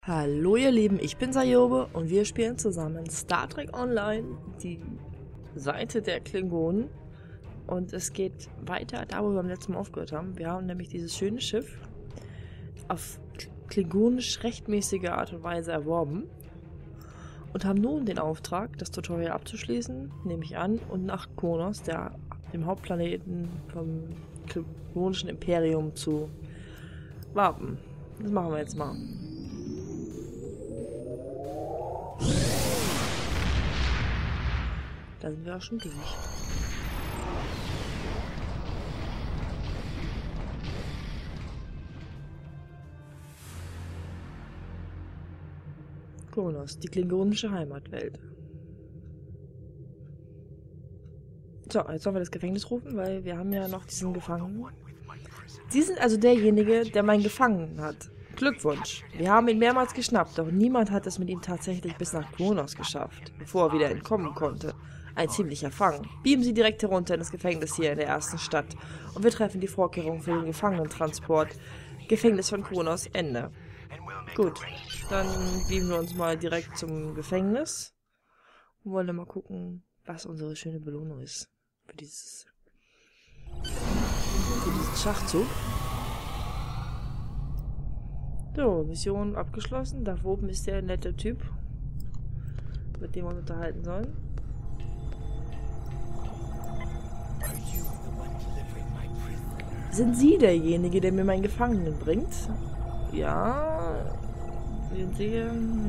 Hallo ihr Lieben, ich bin Sayobe und wir spielen zusammen Star Trek Online, die Seite der Klingonen. Und es geht weiter da, wo wir beim letzten Mal aufgehört haben. Wir haben nämlich dieses schöne Schiff auf klingonisch rechtmäßige Art und Weise erworben und haben nun den Auftrag, das Tutorial abzuschließen, nehme ich an, und nach Kronos, dem Hauptplaneten vom klingonischen Imperium, zu warten. Das machen wir jetzt mal. Da sind wir auch schon durch. Kronos, die klingonische Heimatwelt. So, jetzt sollen wir das Gefängnis rufen, weil wir haben ja noch diesen Gefangenen. Sie sind also derjenige, der meinen Gefangenen hat. Glückwunsch. Wir haben ihn mehrmals geschnappt, doch niemand hat es mit ihm tatsächlich bis nach Kronos geschafft, bevor er wieder entkommen konnte. Ein ziemlicher Fang. Beamen Sie direkt herunter in das Gefängnis hier in der ersten Stadt und wir treffen die Vorkehrungen für den Gefangenentransport. Gefängnis von Kronos, Ende. Gut, dann beamen wir uns mal direkt zum Gefängnis und wollen mal gucken, was unsere schöne Belohnung ist für diesen Schachzug. So, Mission abgeschlossen. Da oben ist der nette Typ, mit dem wir uns unterhalten sollen. Sind Sie derjenige, der mir meinen Gefangenen bringt? Ja. Sind Sie?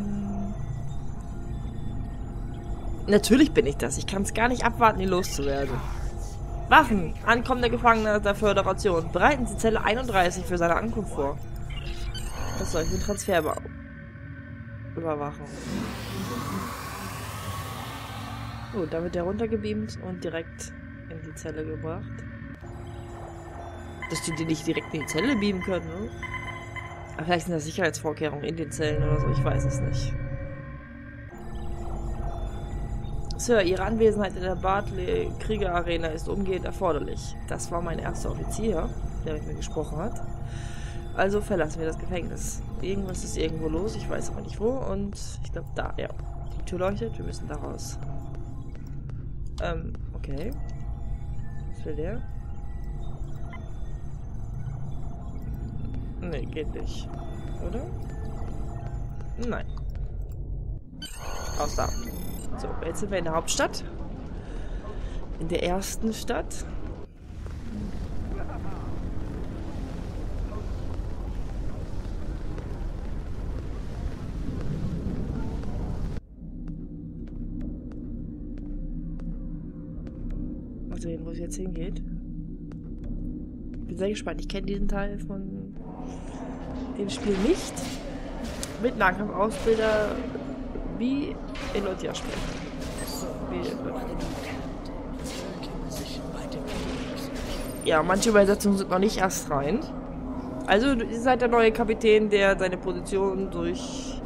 Natürlich bin ich das. Ich kann es gar nicht abwarten, ihn loszuwerden. Waffen! Ankommen der Gefangene der Föderation. Bereiten Sie Zelle 31 für seine Ankunft vor. Das soll ich den Transfer überwachen. Gut, da wird er runtergebeamt und direkt in die Zelle gebracht. Dass die nicht direkt in die Zelle beamen können, ne? Aber vielleicht sind das Sicherheitsvorkehrungen in den Zellen oder so, ich weiß es nicht. Sir, Ihre Anwesenheit in der Barclay-Krieger-Arena ist umgehend erforderlich. Das war mein erster Offizier, der mit mir gesprochen hat. Also verlassen wir das Gefängnis. Irgendwas ist irgendwo los, ich weiß aber nicht wo. Und ich glaube da, ja. Die Tür leuchtet, wir müssen da raus. Okay. Was will der? Nee, geht nicht. Oder? Nein. Raus da. So, jetzt sind wir in der Hauptstadt. In der ersten Stadt. Mal sehen, wo es jetzt hingeht. Bin sehr gespannt. Ich kenne diesen Teil von dem Spiel nicht. Mit Nahkampfausbilder wie Elotia sprechen. Ja, manche Übersetzungen sind noch nicht erst rein. Also, ihr seid der neue Kapitän, der seine Position durch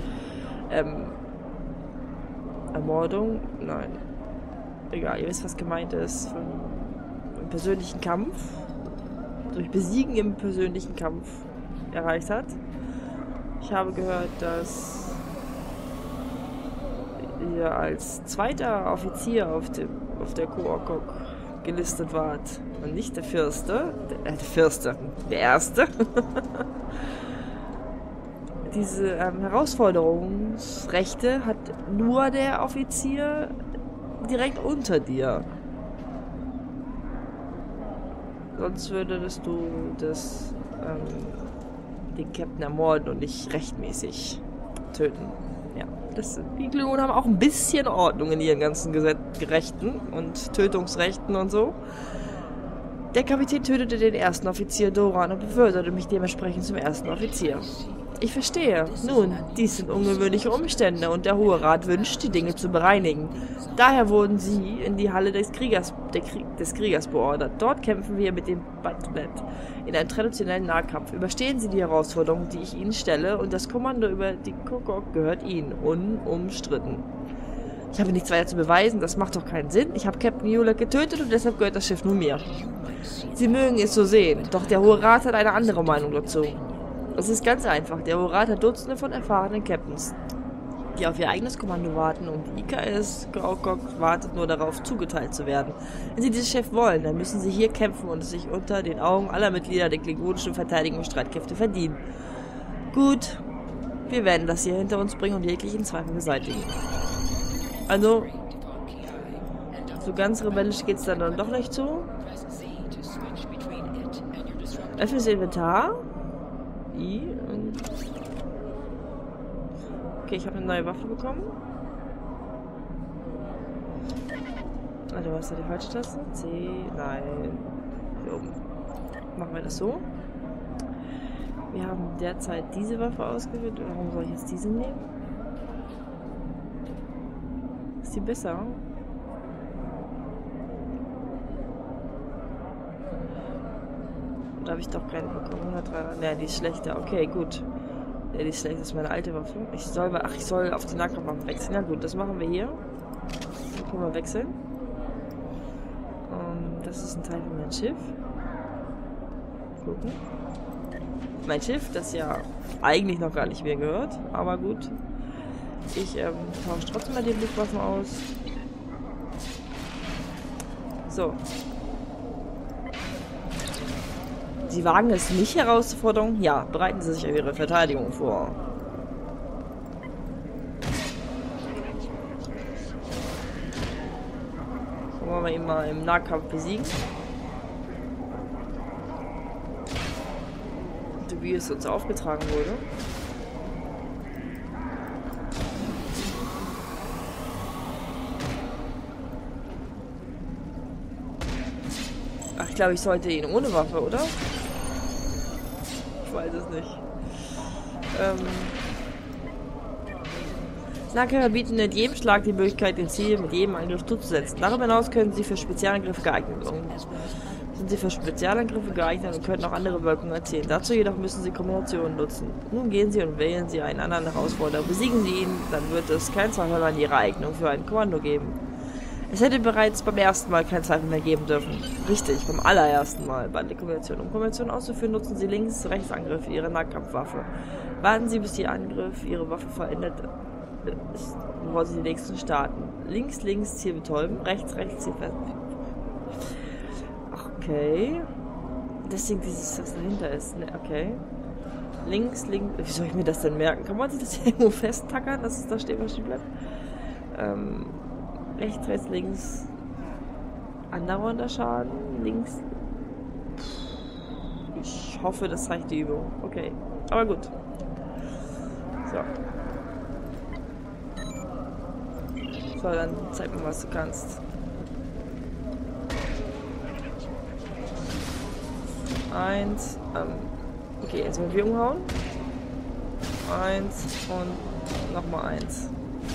Ermordung? Nein. Egal, ihr wisst, was gemeint ist. Im persönlichen Kampf. Durch Besiegen im persönlichen Kampf erreicht hat. Ich habe gehört, dass ihr als zweiter Offizier auf der Kookok gelistet wart und nicht der Fürste. Der Erste. Diese Herausforderungsrechte hat nur der Offizier direkt unter dir. Sonst würdest du den Captain ermorden und nicht rechtmäßig töten. Ja, die Klingonen haben auch ein bisschen Ordnung in ihren ganzen Rechten und Tötungsrechten und so. Der Kapitän tötete den ersten Offizier Doran und beförderte mich dementsprechend zum ersten Offizier. Ich verstehe. Nun, dies sind ungewöhnliche Umstände und der Hohe Rat wünscht, die Dinge zu bereinigen. Daher wurden Sie in die Halle des Kriegers beordert. Dort kämpfen wir mit dem Batlet in einem traditionellen Nahkampf. Überstehen Sie die Herausforderung, die ich Ihnen stelle, und das Kommando über die Kookok gehört Ihnen, unumstritten. Ich habe nichts weiter zu beweisen, das macht doch keinen Sinn. Ich habe Captain Yulia getötet und deshalb gehört das Schiff nun mir. Sie mögen es so sehen, doch der Hohe Rat hat eine andere Meinung dazu. Es ist ganz einfach. Der Horat hat Dutzende von erfahrenen Captains, die auf ihr eigenes Kommando warten, und die IKS Graukok wartet nur darauf, zugeteilt zu werden. Wenn sie diesen Chef wollen, dann müssen sie hier kämpfen und es sich unter den Augen aller Mitglieder der klingonischen Verteidigungsstreitkräfte verdienen. Gut, wir werden das hier hinter uns bringen und jeglichen Zweifel beseitigen. Also, so ganz rebellisch geht's dann doch nicht zu. Öffne das Inventar. Und okay, ich habe eine neue Waffe bekommen. Warte, was ist da die falsche Taste? C, nein. Hier oben. Machen wir das so. Wir haben derzeit diese Waffe ausgewählt. Warum soll ich jetzt diese nehmen? Ist die besser? Da habe ich doch keine bekommen. 103. Ne, die ist schlechter. Okay, gut. Ja, die ist schlecht. Das ist meine alte Waffe. Ich soll auf die Nahkampfwaffe wechseln. Na gut, das machen wir hier. Dann können wir wechseln. Das ist ein Teil von meinem Schiff. Gucken. Mein Schiff, das ja eigentlich noch gar nicht mehr gehört. Aber gut. Ich tausche trotzdem mal die Luftwaffen aus. So. Sie wagen es, mich herauszufordern? Ja, bereiten Sie sich auf Ihre Verteidigung vor. Wollen wir ihn mal im Nahkampf besiegen? So wie es uns aufgetragen wurde. Ach, ich glaube, ich sollte ihn ohne Waffe, oder? Ich weiß es nicht. Nahkämpfer bieten mit jedem Schlag die Möglichkeit, den Ziel mit jedem Angriff zuzusetzen. Darüber hinaus können sie für Spezialangriffe geeignet sein. Sind sie für Spezialangriffe geeignet und können auch andere Wirkungen erzielen. Dazu jedoch müssen sie Kombinationen nutzen. Nun gehen sie und wählen sie einen anderen Herausforderer. Besiegen sie ihn, dann wird es kein Zweifel an ihrer Eignung für ein Kommando geben. Es hätte bereits beim ersten Mal kein Zweifel mehr geben dürfen. Richtig, beim allerersten Mal bei der Kombination. Um Kombinationen auszuführen, nutzen Sie Links-Rechts-Angriffe Ihrer Nahkampfwaffe. Warten Sie, bis Ihr Angriff Ihre Waffe verändert ist, bevor Sie den nächsten starten. Links, links, Ziel betäuben. Rechts, rechts, Ziel fest. Okay. Deswegen dieses, was dahinter ist. Ne, okay. Links, links. Wie soll ich mir das denn merken? Kann man sich das irgendwo festtackern, dass es da steht, was stehen bleibt? Rechts, rechts, links. Andauernder Schaden. Links. Ich hoffe, das reicht die Übung. Okay. Aber gut. So. So, dann zeig mir, was du kannst. Eins. Okay, jetzt mal wir umhauen. Eins und nochmal eins.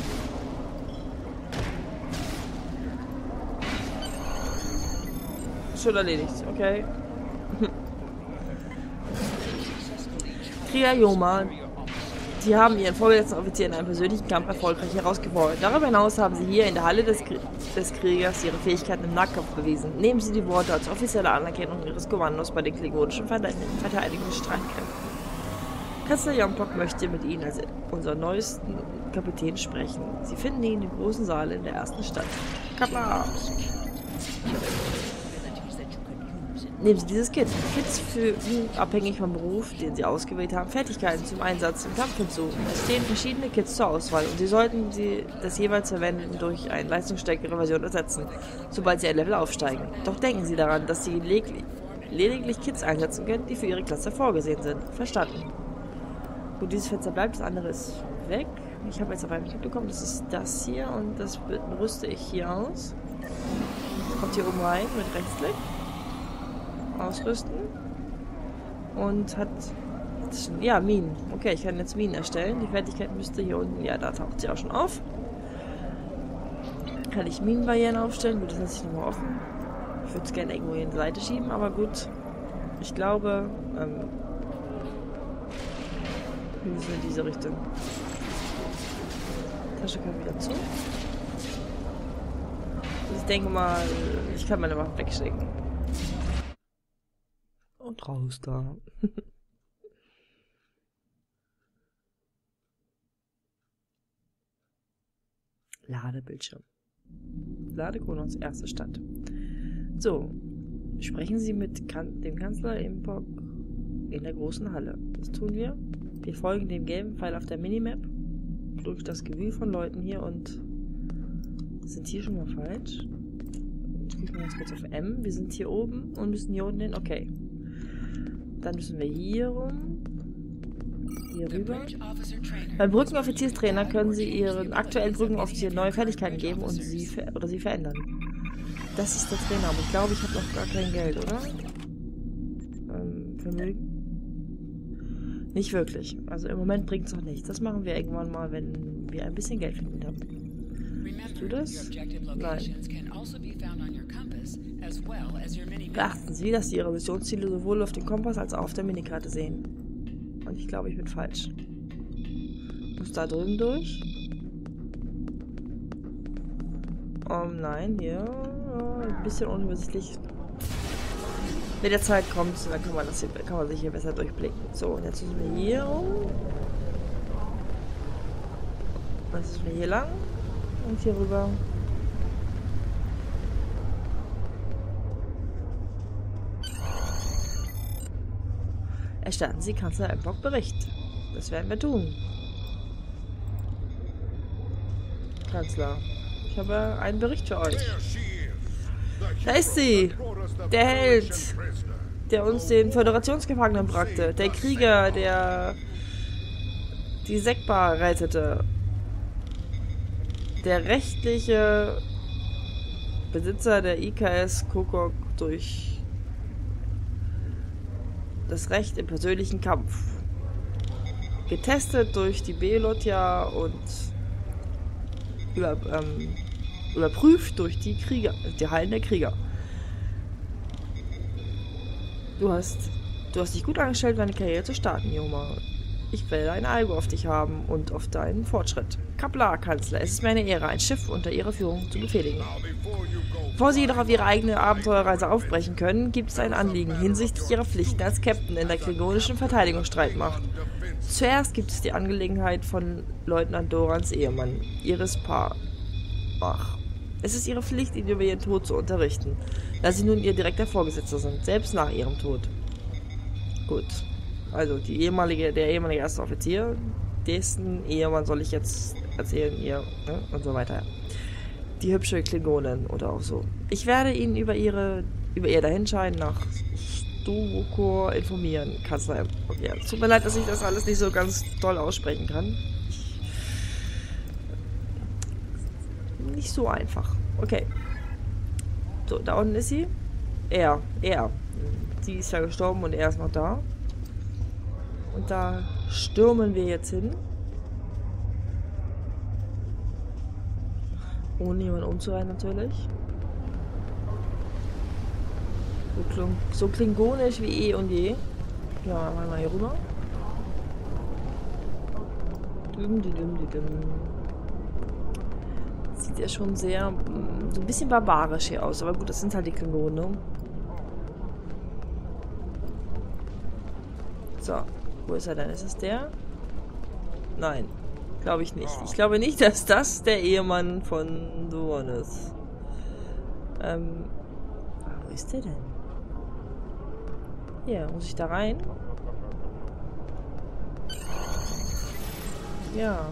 Schon erledigt, okay. Krieger Yoma. Die haben ihren vorgesetzten Offizier in einem persönlichen Kampf erfolgreich herausgefordert. Darüber hinaus haben sie hier in der Halle des Kriegers ihre Fähigkeiten im Nahkampf bewiesen. Nehmen Sie die Worte als offizielle Anerkennung Ihres Kommandos bei den klingonischen Verteidigungsstreitkräften. Kanzler Yompok möchte mit Ihnen als unser neuesten Kapitän sprechen. Sie finden ihn im großen Saal in der ersten Stadt. Kappa! Nehmen Sie dieses Kit. Kits fügen, abhängig vom Beruf, den Sie ausgewählt haben, Fertigkeiten zum Einsatz im Kampf hinzu. Es stehen verschiedene Kits zur Auswahl und Sie sollten das jeweils verwenden durch eine leistungsstärkere Version ersetzen, sobald Sie ein Level aufsteigen. Doch denken Sie daran, dass Sie lediglich Kits einsetzen können, die für Ihre Klasse vorgesehen sind. Verstanden. Gut, dieses Fenster bleibt, das andere ist weg. Ich habe jetzt auf einen Kit bekommen, das ist das hier und das rüste ich hier aus. Das kommt hier oben rein mit Rechtsklick. Ausrüsten. Und hat... Ja, Minen. Okay, ich kann jetzt Minen erstellen. Die Fertigkeit müsste hier unten... Ja, da taucht sie auch schon auf. Kann ich Minenbarrieren aufstellen? Gut, das lasse ich nochmal offen. Ich würde es gerne irgendwo in die Seite schieben, aber gut. Ich glaube... wir müssen in diese Richtung. Tasche kann wieder zu. Ich denke mal, ich kann meine Waffe wegschicken. Und raus da. Ladebildschirm. Lade Kronos, erste Stadt. So, sprechen Sie mit dem Kanzler Impok in der großen Halle. Das tun wir. Wir folgen dem gelben Pfeil auf der Minimap durch das Gewühl von Leuten hier und sind hier schon mal falsch. Ich klicke mal ganz kurz auf M. Wir sind hier oben und müssen hier unten hin. Okay. Dann müssen wir hier rum. Hier rüber. Beim Brückenoffizierstrainer können Sie Ihren aktuellen Brückenoffizier neue Fertigkeiten geben und sie verändern. Das ist der Trainer, aber ich glaube, ich habe noch gar kein Geld, oder? Vermögen? Nicht wirklich. Also im Moment bringt es noch nichts. Das machen wir irgendwann mal, wenn wir ein bisschen Geld verdient haben. Siehst du das? Nein. Beachten Sie, dass Sie Ihre Missionsziele sowohl auf dem Kompass als auch auf der Minikarte sehen. Und ich glaube, ich bin falsch. Muss da drüben durch? Nein, hier. Ein bisschen unübersichtlich. Mit der Zeit kommt es, dann kann man sich hier besser durchblicken. So, und jetzt müssen wir hier rum. Dann müssen wir hier lang. Und hier rüber. Erstatten Sie Kanzler Impok Bericht. Das werden wir tun. Kanzler, ich habe einen Bericht für euch. Da ist sie! Der Held, der uns den Föderationsgefangenen brachte. Der Krieger, der die Sekbar rettete. Der rechtliche Besitzer der IKS Kokok durch das Recht im persönlichen Kampf. Getestet durch die Belotja und überprüft durch die Krieger, die Hallen der Krieger. Du hast dich gut angestellt, deine Karriere zu starten, Joma. Ich werde ein Auge auf dich haben und auf deinen Fortschritt. Kaplar, Kanzler, es ist mir eine Ehre, ein Schiff unter Ihrer Führung zu befehligen. Bevor Sie jedoch auf Ihre eigene Abenteuerreise aufbrechen können, gibt es ein Anliegen hinsichtlich Ihrer Pflichten als Captain in der klingonischen Verteidigungsstreitmacht. Zuerst gibt es die Angelegenheit von Leutnant Dorans Ehemann, Iris Parmach. Es ist Ihre Pflicht, ihn über ihren Tod zu unterrichten, da Sie nun Ihr direkter Vorgesetzter sind, selbst nach Ihrem Tod. Gut. Also der ehemalige erste Offizier, dessen Ehemann soll ich jetzt erzählen, ihr, ne? Und so weiter. Die hübsche Klingonin oder auch so. Ich werde Ihnen über ihr Dahinscheiden nach Stuvokor informieren, Kanzler. Okay, es tut mir leid, dass ich das alles nicht so ganz toll aussprechen kann. Nicht so einfach. Okay. So, da unten ist sie. Er. Sie ist ja gestorben und er ist noch da. Und da stürmen wir jetzt hin. Ohne jemanden umzureihen natürlich. So klingonisch wie eh und je. Ja, mal hier rüber. Sieht ja schon sehr, so ein bisschen barbarisch hier aus. Aber gut, das sind halt die Klingonen, ne? So, wo ist er denn? Ist es der? Nein, glaube ich nicht. Ich glaube nicht, dass das der Ehemann von Doran ist. Wo ist der denn? Hier, muss ich da rein? Ja.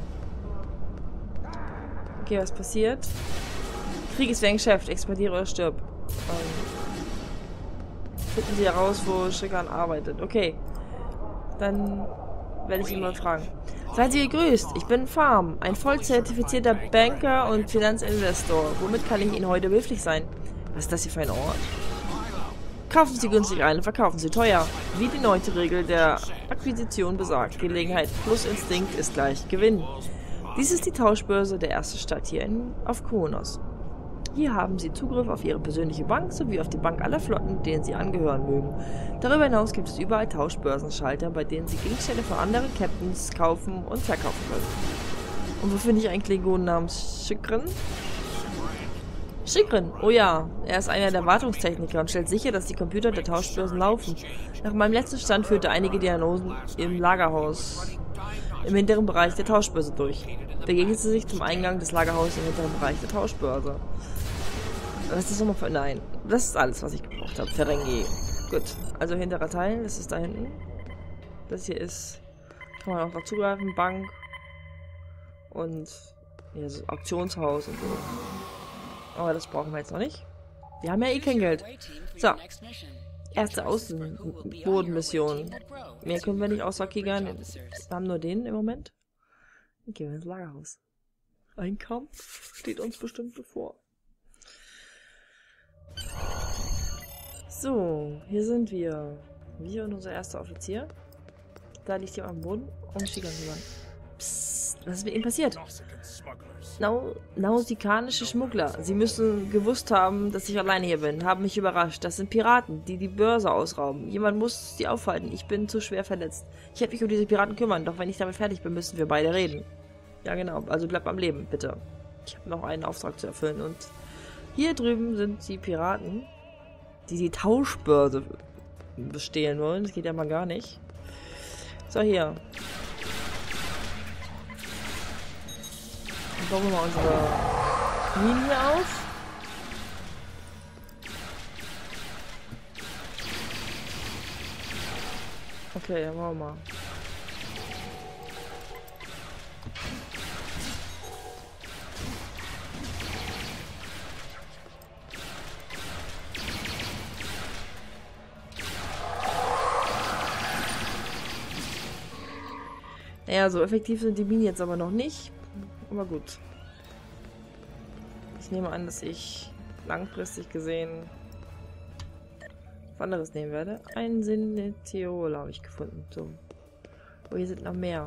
Okay, was passiert? Krieg ist wie ein Geschäft. Expandiere oder stirb. Finden Sie heraus, wo Schickan arbeitet. Okay. Dann werde ich ihn mal fragen. Seien Sie gegrüßt. Ich bin Farm, ein voll zertifizierter Banker und Finanzinvestor. Womit kann ich Ihnen heute behilflich sein? Was ist das hier für ein Ort? Kaufen Sie günstig ein und verkaufen Sie teuer. Wie die 9. Regel der Akquisition besagt. Gelegenheit plus Instinkt ist gleich Gewinn. Dies ist die Tauschbörse der ersten Stadt hier auf Kronos. Hier haben Sie Zugriff auf Ihre persönliche Bank sowie auf die Bank aller Flotten, denen Sie angehören mögen. Darüber hinaus gibt es überall Tauschbörsenschalter, bei denen Sie Gegenstände von anderen Captains kaufen und verkaufen können. Und wo finde ich einen Klingonen namens Chikrin? Chikrin, oh ja, er ist einer der Wartungstechniker und stellt sicher, dass die Computer der Tauschbörsen laufen. Nach meinem letzten Stand führte einige Diagnosen im Lagerhaus im hinteren Bereich der Tauschbörse durch. Begegnet sie sich zum Eingang des Lagerhauses im hinteren Bereich der Tauschbörse. Was ist das nochmal für... Nein, das ist alles, was ich gebraucht habe. Ferengi. Gut, also hinterer Teil, das ist da hinten. Das hier ist... Kann man auch noch zugreifen, Bank. Und... Ja, so Auktionshaus und so. Aber das brauchen wir jetzt noch nicht. Wir haben ja eh kein Geld. So. Erste Außenbodenmission. Mehr können wir nicht außerkriegern. Wir haben nur den im Moment. Dann gehen wir ins Lagerhaus. Ein Kampf steht uns bestimmt bevor. So, hier sind wir. Wir und unser erster Offizier. Da liegt jemand am Boden und Shigan jemand. Psst, was ist mit ihm passiert? Nausikanische Schmuggler. Sie müssen gewusst haben, dass ich alleine hier bin. Haben mich überrascht. Das sind Piraten, die die Börse ausrauben. Jemand muss sie aufhalten. Ich bin zu schwer verletzt. Ich werde mich um diese Piraten kümmern. Doch wenn ich damit fertig bin, müssen wir beide reden. Ja, genau. Also bleib am Leben, bitte. Ich habe noch einen Auftrag zu erfüllen. Und hier drüben sind die Piraten, die die Tauschbörse bestehlen wollen. Das geht ja mal gar nicht. So, hier. Dann bauen wir mal unsere Minen hier auf. Okay, dann machen wir mal. Naja, so effektiv sind die Minen jetzt aber noch nicht. Aber gut. Ich nehme an, dass ich langfristig gesehen was anderes nehmen werde. Einen Sinneteol habe ich gefunden. So. Oh, hier sind noch mehr.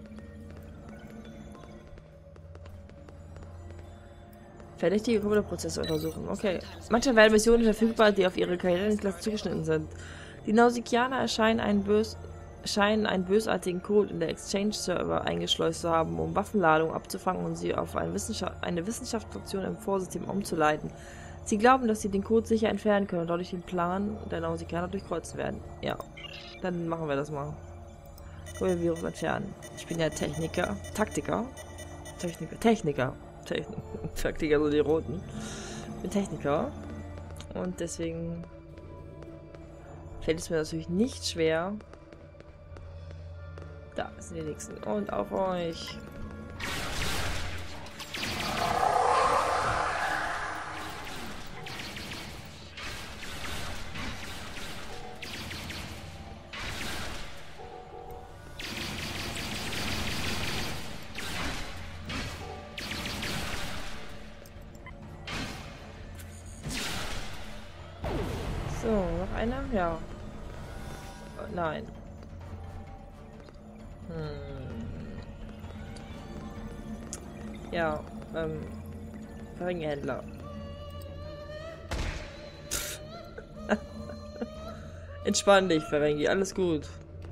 Verdächtige Computerprozesse untersuchen. Okay. Manchmal werden Missionen verfügbar, die auf ihre Karriereklasse zugeschnitten sind. Die Nausikianer scheinen einen bösartigen Code in der Exchange-Server eingeschleust zu haben, um Waffenladungen abzufangen und sie auf eine Wissenschaftsstation im Vorsystem umzuleiten. Sie glauben, dass sie den Code sicher entfernen können und dadurch den Plan der Nausikaner durchkreuzen werden. Ja, dann machen wir das mal. Können wir Virus entfernen. Ich bin ja Taktiker, so die Roten. Ich bin Techniker und deswegen fällt es mir natürlich nicht schwer. Da sind die nächsten. Und auf euch. So, noch einer? Ja. Nein. Ja, Ringhändler. Entspann dich, Ferengi, alles gut.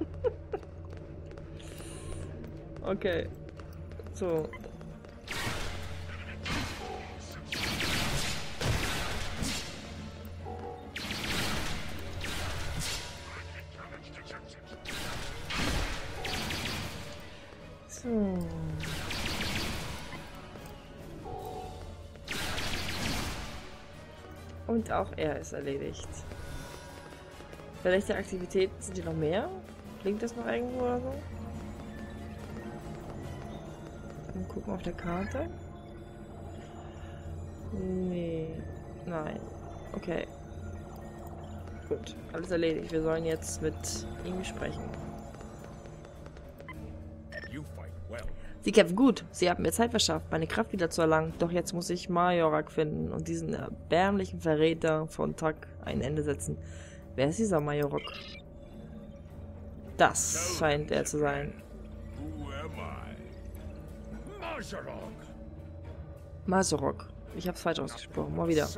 Okay. So. So. Und auch er ist erledigt. Vielleicht Aktivitäten, sind hier noch mehr? Klingt das noch irgendwo oder so? Dann gucken auf der Karte. Nee. Nein. Okay. Gut. Alles erledigt. Wir sollen jetzt mit ihm sprechen. Sie kämpfen gut. Sie haben mir Zeit verschafft, meine Kraft wieder zu erlangen. Doch jetzt muss ich Majorak finden und diesen erbärmlichen Verräter von Tak ein Ende setzen. Wer ist dieser Majorak? Das scheint er zu sein. Majorak. Ich hab's falsch ausgesprochen. Mal wieder.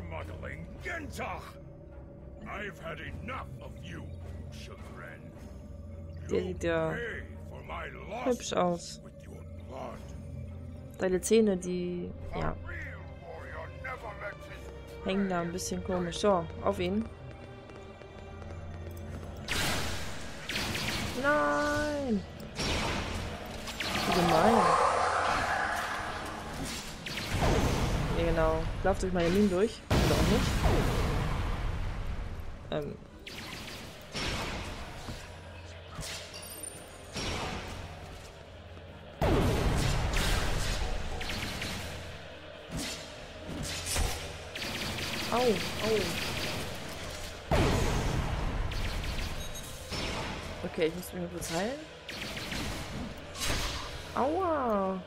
Der sieht ja hübsch aus. Deine Zähne, die, ja, hängen da ein bisschen komisch. So, auf ihn. Nein! gemein. Ja, genau. Lauft durch meine Minen durch. Oder auch nicht. Au, au. Okay, ich muss mich mal kurz heilen. Aua.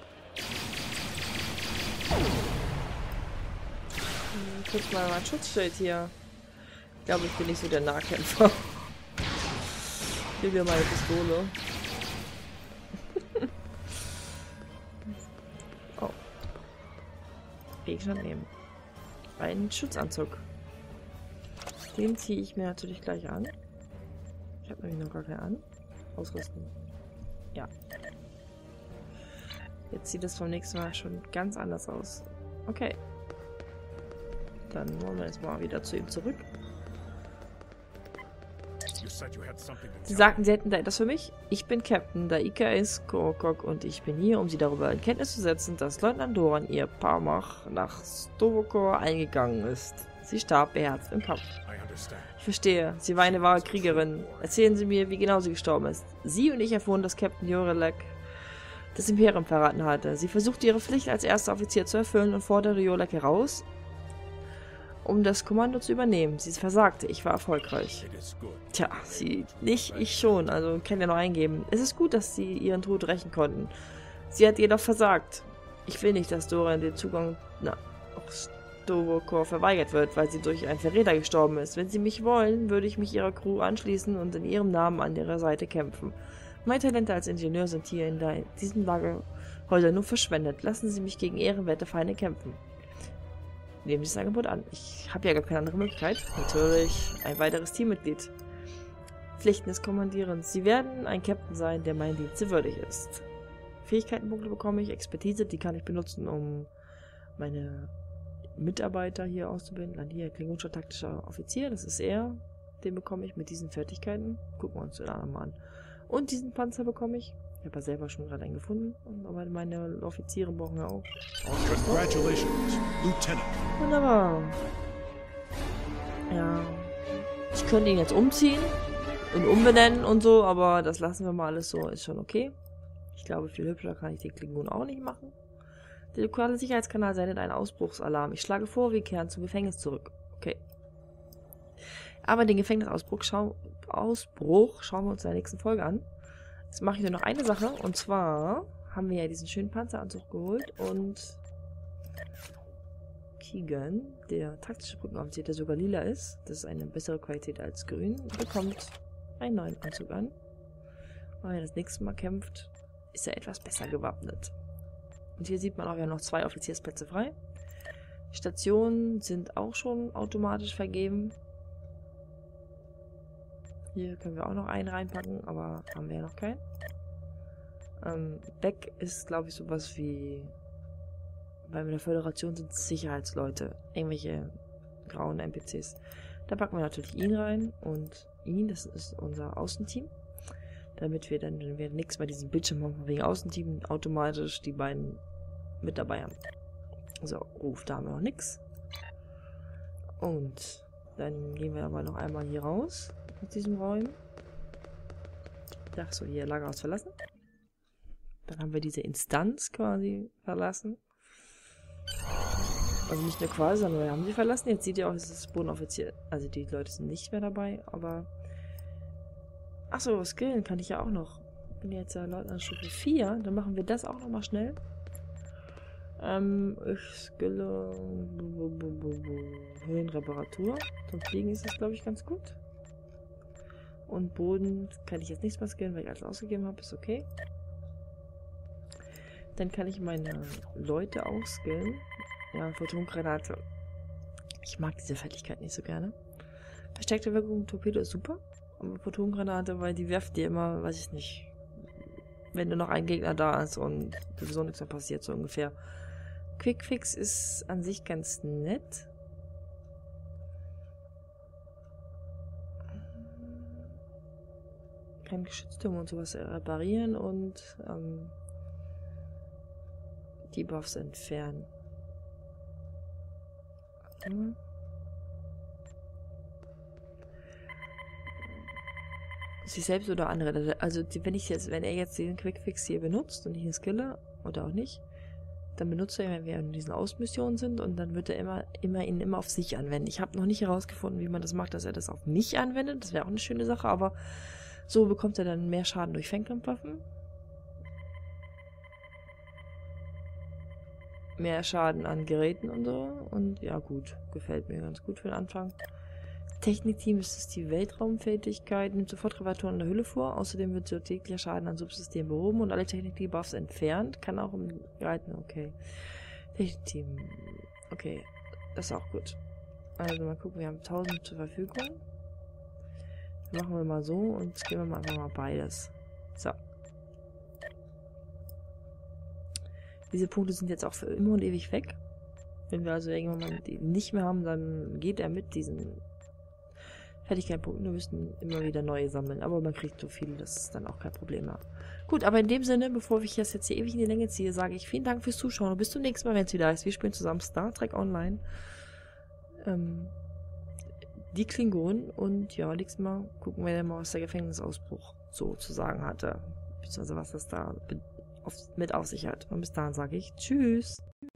Kurz mal mein Schutzschild hier. Ich glaube, ich bin nicht so der Nahkämpfer. Ich will wieder meine Pistole. Oh. Gegenstand nehmen. Einen Schutzanzug. Den ziehe ich mir natürlich gleich an. Ich habe nämlich noch gar keinen an. Ausrüsten. Ja. Jetzt sieht es vom nächsten Mal schon ganz anders aus. Okay. Dann wollen wir jetzt mal wieder zu ihm zurück. Sie sagten, Sie hätten da etwas für mich? Ich bin Captain Daika Korokok und ich bin hier, um Sie darüber in Kenntnis zu setzen, dass Leutnant Doran ihr Parmach nach Stovokor eingegangen ist. Sie starb beherzt im Kampf. Ich verstehe. Sie war eine wahre Kriegerin. Erzählen Sie mir, wie genau sie gestorben ist. Sie und ich erfuhren, dass Captain Jorelek das Imperium verraten hatte. Sie versuchte ihre Pflicht als erster Offizier zu erfüllen und forderte Jorelek heraus, um das Kommando zu übernehmen. Sie versagte. Ich war erfolgreich. Tja, sie nicht, ich schon. Also kann ja noch eingeben. Es ist gut, dass sie ihren Tod rächen konnten. Sie hat jedoch versagt. Ich will nicht, dass Doran den Zugang nach Stovokor verweigert wird, weil sie durch einen Verräter gestorben ist. Wenn sie mich wollen, würde ich mich ihrer Crew anschließen und in ihrem Namen an ihrer Seite kämpfen. Meine Talente als Ingenieur sind hier in diesem Lager heute nur verschwendet. Lassen Sie mich gegen ehrenwerte Feinde kämpfen. Nehmen Sie das Angebot an. Ich habe ja gar keine andere Möglichkeit. Natürlich ein weiteres Teammitglied. Pflichten des Kommandierens. Sie werden ein Captain sein, der meinen Dienst würdig ist. Fähigkeitenpunkte bekomme ich, Expertise, die kann ich benutzen, um meine Mitarbeiter hier auszubilden. Dann hier klingonischer taktischer Offizier, das ist er. Den bekomme ich mit diesen Fertigkeiten. Gucken wir uns den anderen mal an. Und diesen Panzer bekomme ich. Ich habe ja selber schon gerade einen gefunden. Aber meine Offiziere brauchen ja auch. Congratulations, Lieutenant. Wunderbar. Ja. Ich könnte ihn jetzt umziehen und umbenennen und so, aber das lassen wir mal alles so. Ist schon okay. Ich glaube, viel hübscher kann ich den Klingon auch nicht machen. Der lokale Sicherheitskanal sendet einen Ausbruchsalarm. Ich schlage vor, wir kehren zum Gefängnis zurück. Okay. Aber den Gefängnisausbruch schauen wir uns in der nächsten Folge an. Jetzt mache ich nur noch eine Sache. Und zwar haben wir ja diesen schönen Panzeranzug geholt. Und Keegan, der taktische Brückenoffizier, der sogar lila ist, das ist eine bessere Qualität als grün, bekommt einen neuen Anzug an. Und wenn er das nächste Mal kämpft, ist er etwas besser gewappnet. Und hier sieht man auch, wir haben noch 2 Offiziersplätze frei. Die Stationen sind auch schon automatisch vergeben. Hier können wir auch noch einen reinpacken, aber haben wir ja noch keinen. Beck ist, glaube ich, sowas wie... Bei der Föderation sind es Sicherheitsleute. Irgendwelche grauen NPCs. Da packen wir natürlich ihn rein. Und ihn, das ist unser Außenteam. Damit wir dann, wenn wir nichts bei diesem Bildschirm haben, wegen Außenteam automatisch die beiden mit dabei haben. So, Ruf, da haben wir noch nichts. Und dann gehen wir aber noch einmal hier raus aus diesem Raum. Ach so, hier Lagerhaus verlassen. Dann haben wir diese Instanz quasi verlassen. Also nicht nur quasi, sondern wir haben sie verlassen. Jetzt seht ihr auch, es ist Bodenoffizier. Also die Leute sind nicht mehr dabei, aber... Achso, skillen kann ich ja auch noch. Ich bin jetzt ja Leutnant Stufe 4. Dann machen wir das auch nochmal schnell. Ich skille... Höhenreparatur. Zum Fliegen ist das, glaube ich, ganz gut. Und Boden kann ich jetzt nichts mehr skillen, weil ich alles ausgegeben habe. Ist okay. Dann kann ich meine Leute auch skillen. Ja, Photongranate. Ich mag diese Fertigkeit nicht so gerne. Versteckte Wirkung Torpedo ist super. Aber Photongranate, weil die werft dir immer, weiß ich nicht, wenn nur noch ein Gegner da ist und sowieso nichts mehr passiert, so ungefähr. Quickfix ist an sich ganz nett. Kann Geschütztürme und sowas reparieren und Debuffs entfernen. Hm. Sich selbst oder andere. Also wenn er jetzt den Quickfix hier benutzt und ich ihn skille, oder auch nicht, dann benutzt er, wenn wir in diesen Ausmissionen sind, und dann wird er ihn immer auf sich anwenden. Ich habe noch nicht herausgefunden, wie man das macht, dass er das auf mich anwendet. Das wäre auch eine schöne Sache, aber so bekommt er dann mehr Schaden durch Fernkampfwaffen. Mehr Schaden an Geräten und so. Und ja gut, gefällt mir ganz gut für den Anfang. Technikteam ist es die Weltraumfähigkeit, nimmt sofort Reparaturen an der Hülle vor. Außerdem wird so täglicher Schaden an Subsystemen behoben und alle Technik-Debuffs entfernt. Kann auch im Reiten, okay. Technikteam, okay, das ist auch gut. Also mal gucken, wir haben 1000 zur Verfügung. Machen wir mal so und geben wir mal einfach mal beides. So. Diese Punkte sind jetzt auch für immer und ewig weg. Wenn wir also irgendwann mal die nicht mehr haben, dann geht er mit diesen Fertigkeitspunkten. Wir müssen immer wieder neue sammeln. Aber man kriegt so viele, das ist dann auch kein Problem mehr. Gut, aber in dem Sinne, bevor ich das jetzt hier ewig in die Länge ziehe, sage ich vielen Dank fürs Zuschauen und bis zum nächsten Mal, wenn es wieder heißt. Wir spielen zusammen Star Trek Online. Die Klingonen und ja, nächstes Mal gucken wir mal, was der Gefängnisausbruch so zu sagen hatte. Beziehungsweise was das da mit auf sich hat. Und bis dahin sage ich Tschüss.